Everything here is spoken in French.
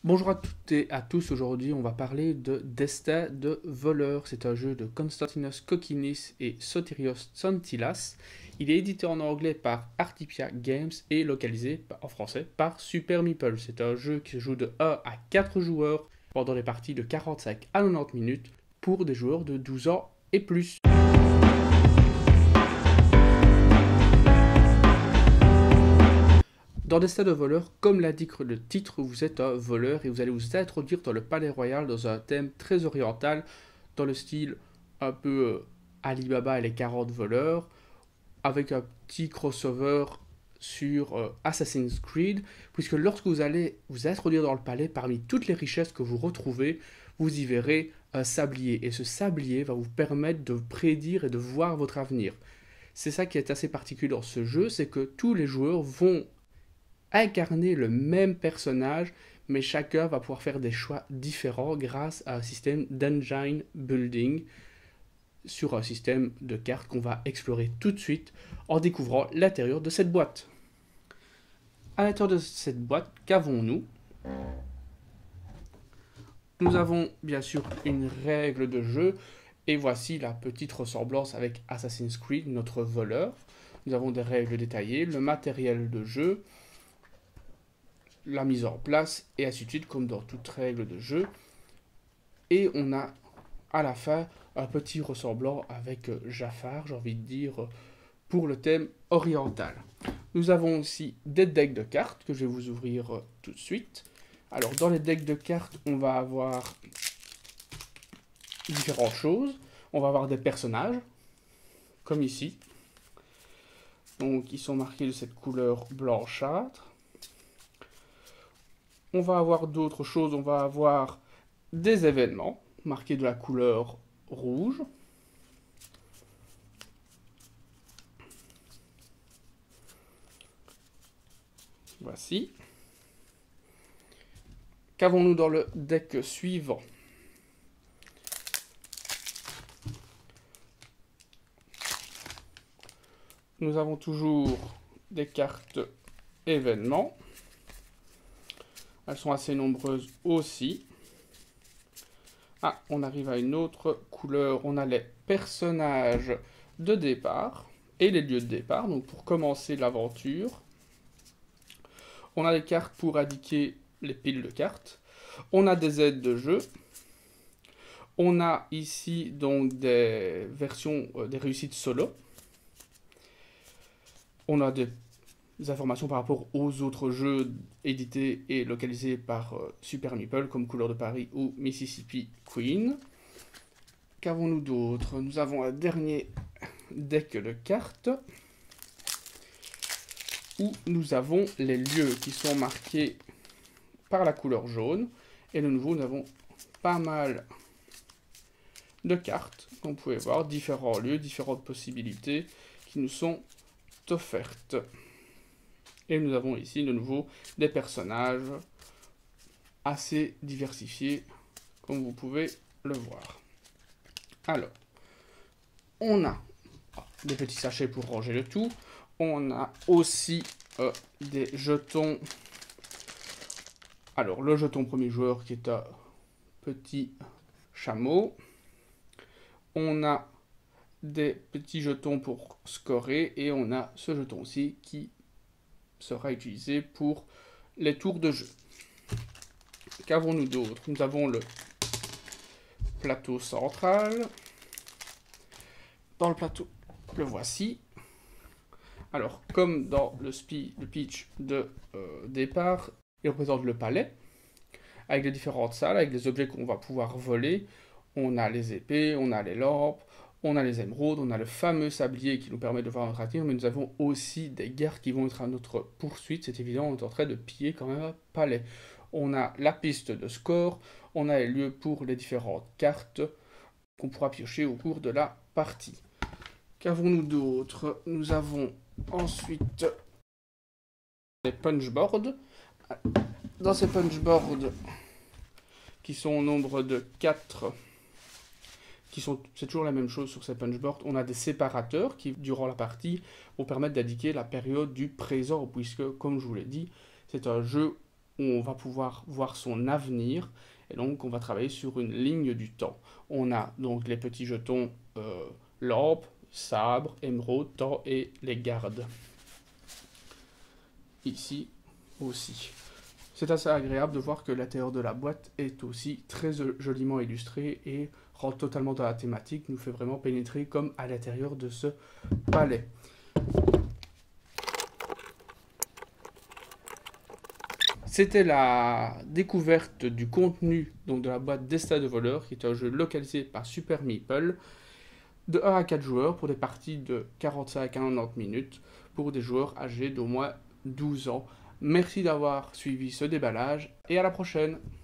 Bonjour à toutes et à tous, aujourd'hui on va parler de Destin de voleur. C'est un jeu de Konstantinos Kokkinis et Sotirios Tsantilas. Il est édité en anglais par Artipia Games et localisé en français par Super Meeple. C'est un jeu qui se joue de 1 à 4 joueurs pendant des parties de 45 à 90 minutes pour des joueurs de 12 ans et plus. Dans Destin de voleur, comme l'indique le titre, vous êtes un voleur et vous allez vous introduire dans le palais royal dans un thème très oriental, dans le style un peu Alibaba et les 40 voleurs, avec un petit crossover sur Assassin's Creed, puisque lorsque vous allez vous introduire dans le palais, parmi toutes les richesses que vous retrouvez, vous y verrez un sablier, et ce sablier va vous permettre de prédire et de voir votre avenir. C'est ça qui est assez particulier dans ce jeu, c'est que tous les joueurs vont incarner le même personnage, mais chacun va pouvoir faire des choix différents grâce à un système d'engine building sur un système de cartes qu'on va explorer tout de suite en découvrant l'intérieur de cette boîte. À l'intérieur de cette boîte, qu'avons-nous? Nous avons bien sûr une règle de jeu, et voici la petite ressemblance avec Assassin's Creed, notre voleur. Nous avons des règles détaillées, le matériel de jeu, la mise en place, et ainsi de suite, comme dans toute règle de jeu. Et on a à la fin un petit ressemblant avec Jafar, j'ai envie de dire, pour le thème oriental. Nous avons aussi des decks de cartes que je vais vous ouvrir tout de suite. Alors dans les decks de cartes, on va avoir différentes choses. On va avoir des personnages, comme ici. Donc ils sont marqués de cette couleur blanchâtre. On va avoir d'autres choses, on va avoir des événements marqués de la couleur rouge. Voici. Qu'avons-nous dans le deck suivant? Nous avons toujours des cartes événements. Elles sont assez nombreuses aussi. Ah, on arrive à une autre couleur. On a les personnages de départ et les lieux de départ. Donc pour commencer l'aventure, on a des cartes pour indiquer les piles de cartes. On a des aides de jeu. On a ici donc des versions, des réussites solo. On a des informations par rapport aux autres jeux édités et localisés par Super Meeple, comme Couleur de Paris ou Mississippi Queen. Qu'avons-nous d'autre? Nous avons un dernier deck de cartes, où nous avons les lieux qui sont marqués par la couleur jaune. Et de nouveau, nous avons pas mal de cartes, comme vous pouvez voir, différents lieux, différentes possibilités qui nous sont offertes. Et nous avons ici de nouveau des personnages assez diversifiés, comme vous pouvez le voir. Alors, on a des petits sachets pour ranger le tout. On a aussi des jetons. Alors, le jeton premier joueur qui est un petit chameau. On a des petits jetons pour scorer. Et on a ce jeton aussi qui sera utilisé pour les tours de jeu. Qu'avons-nous d'autre? Nous avons le plateau central. Dans le plateau, le voici. Alors, comme dans le pitch de départ, il représente le palais, avec les différentes salles, avec les objets qu'on va pouvoir voler. On a les épées, on a les lampes, on a les émeraudes, on a le fameux sablier qui nous permet de voir notre avenir, mais nous avons aussi des gardes qui vont être à notre poursuite. C'est évident, on est en train de piller quand même un palais. On a la piste de score, on a les lieux pour les différentes cartes qu'on pourra piocher au cours de la partie. Qu'avons-nous d'autre? Nous avons ensuite les punchboards. Dans ces punchboards, qui sont au nombre de 4, c'est toujours la même chose sur ces punchboards, on a des séparateurs qui, durant la partie, vont permettre d'indiquer la période du présent, puisque, comme je vous l'ai dit, c'est un jeu où on va pouvoir voir son avenir. Et donc, on va travailler sur une ligne du temps. On a donc les petits jetons lampe, sabre, émeraude, temps et les gardes. Ici aussi. C'est assez agréable de voir que l'intérieur de la boîte est aussi très joliment illustré et rentre totalement dans la thématique, nous fait vraiment pénétrer comme à l'intérieur de ce palais. C'était la découverte du contenu donc de la boîte Destin de voleur, qui est un jeu localisé par Super Meeple, de 1 à 4 joueurs pour des parties de 45 à 90 minutes pour des joueurs âgés d'au moins 12 ans. Merci d'avoir suivi ce déballage et à la prochaine.